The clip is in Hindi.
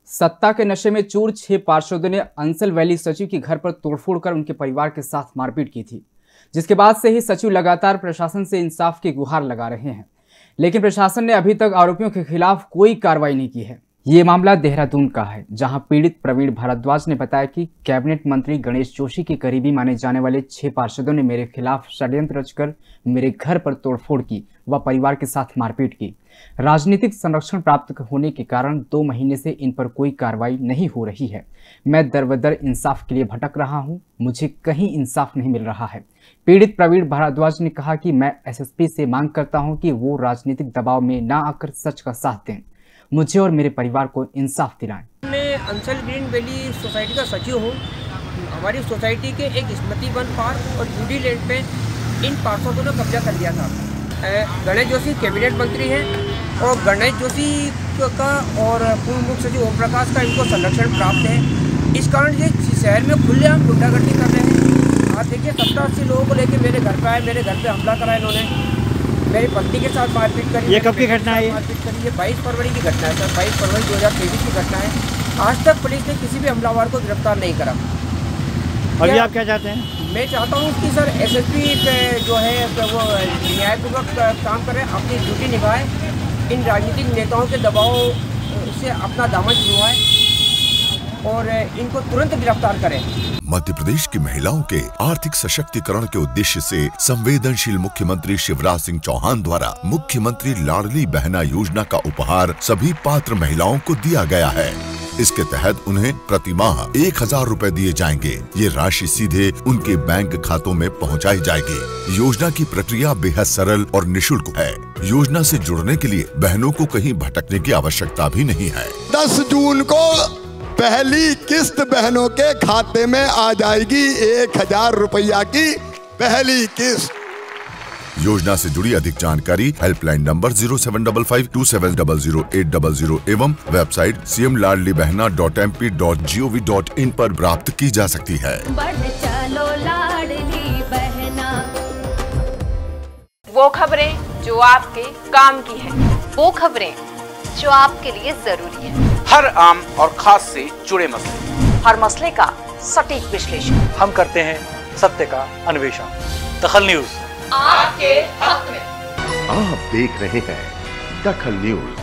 सत्ता के नशे में चूर 6 पार्षदों ने अंसल वैली सचिव के घर पर तोड़फोड़ कर उनके परिवार के साथ मारपीट की थी, जिसके बाद से ही सचिव लगातार प्रशासन से इंसाफ की गुहार लगा रहे हैं, लेकिन प्रशासन ने अभी तक आरोपियों के खिलाफ कोई कार्रवाई नहीं की है। ये मामला देहरादून का है, जहां पीड़ित प्रवीण भारद्वाज ने बताया कि कैबिनेट मंत्री गणेश जोशी के करीबी माने जाने वाले 6 पार्षदों ने मेरे खिलाफ षड्यंत्र रचकर मेरे घर पर तोड़फोड़ की व परिवार के साथ मारपीट की। राजनीतिक संरक्षण प्राप्त होने के कारण 2 महीने से इन पर कोई कार्रवाई नहीं हो रही है। मैं दर-बदर इंसाफ के लिए भटक रहा हूँ, मुझे कहीं इंसाफ नहीं मिल रहा है। पीड़ित प्रवीण भारद्वाज ने कहा कि मैं एसएसपी से मांग करता हूँ कि वो राजनीतिक दबाव में न आकर सच का साथ दें, मुझे और मेरे परिवार को इंसाफ दिलाएं। मैं अंसल ग्रीन वैली सोसाइटी का सचिव हूँ। हमारी सोसाइटी के एक स्मृति वन पार्क और यूडी लैंड पे इन पार्षदों ने कब्जा कर लिया था। गणेश जोशी कैबिनेट मंत्री हैं और गणेश जोशी का और पूर्व मुख्य सचिव ओम प्रकाश का इनको संरक्षण प्राप्त है। इस कारण ये शहर में खुलेआम गुंडागर्दी कर रहे हैं। आप देखिए 70-80 लोगों को लेकर मेरे घर पर आए, मेरे घर पे हमला करा इन्होंने, मेरी पत्नी के साथ मारपीट करी। ये कब की घटना है? मारपीट करी ये 22 फरवरी की घटना है सर, 22 फरवरी 2023 की घटना है। आज तक पुलिस ने किसी भी हमलावर को गिरफ्तार नहीं करा। अभी आप क्या चाहते हैं? मैं चाहता हूँ कि सर एसएसपी जो है वो न्यायपूर्वक काम करें, अपनी ड्यूटी निभाए, इन राजनीतिक नेताओं के दबाव से अपना दामन छुड़वाएं और इनको तुरंत गिरफ्तार करें। मध्य प्रदेश की महिलाओं के आर्थिक सशक्तिकरण के उद्देश्य से संवेदनशील मुख्यमंत्री शिवराज सिंह चौहान द्वारा मुख्यमंत्री लाडली बहना योजना का उपहार सभी पात्र महिलाओं को दिया गया है। इसके तहत उन्हें प्रति माह 1000 रुपए दिए जाएंगे। ये राशि सीधे उनके बैंक खातों में पहुंचाई जाएगी। योजना की प्रक्रिया बेहद सरल और निःशुल्क है। योजना से जुड़ने के लिए बहनों को कहीं भटकने की आवश्यकता भी नहीं है। 10 जून को पहली किस्त बहनों के खाते में आ जाएगी। 1000 रुपया की पहली किस्त। योजना से जुड़ी अधिक जानकारी हेल्पलाइन नंबर 07552700800 एवं वेबसाइट cmladlibehna.mp.gov.in पर प्राप्त की जा सकती है। चलो लाडली बहना। वो खबरें जो आपके काम की है, वो खबरें जो आपके लिए जरूरी है। हर आम और खास से जुड़े मसले, हर मसले का सटीक विश्लेषण हम करते हैं सत्य का अन्वेषण। दखल न्यूज आपके हक में। आप देख रहे हैं दखल न्यूज।